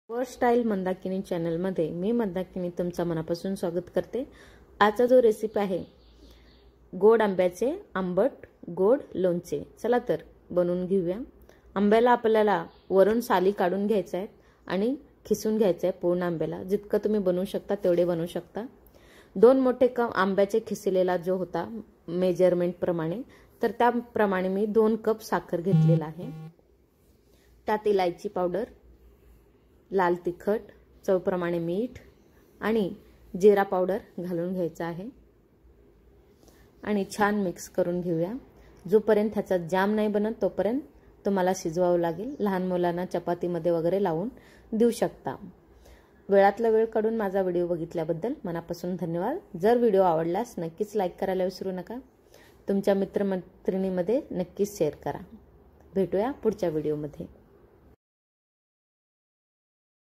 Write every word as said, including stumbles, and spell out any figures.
वर स्टाईल मंदाकिनी चॅनलमध्ये मी मंदाकिनी तुमचं मनापासून स्वागत करते। आजचा जो रेसिपी आहे गोड आंब्याचे आंबट गोड लोणचे। चला तर बनवून घेऊया। आंब्याला आपल्याला वरून साली काढून घ्यायचं आहे आणि खिसून घ्यायचं आहे। पूर्ण आंब्याला जितकं तुम्ही बनवू शकता तेवढे बनवू शकता। दोन मोठे कप आंब्याचे खिसलेला जो होता मेजरमेंट प्रमाणे, तर त्याप्रमाणे मी दोन कप साखर घेतलेला आहे। त्यात इलायची पावडर, लाल तिखट, चवप्रमाणे मीठ आणि जिरा पावडर घालून घ्यायचा आहे आणि छान मिक्स करून घेऊया। जोपर्यंत ह्याचा जाम नाही बनत तोपर्यंत तुम्हाला शिजवावं लागेल। लहान मुलांना चपातीमध्ये वगैरे लावून देऊ शकता। वेळातला वेळ काढून माझा व्हिडिओ बघितल्याबद्दल मनापासून धन्यवाद। जर व्हिडिओ आवडल्यास नक्कीच लाईक करायला विसरू नका। तुमच्या मित्रमैत्रिणींमध्ये नक्कीच शेअर करा। भेटूया पुढच्या व्हिडिओमध्ये।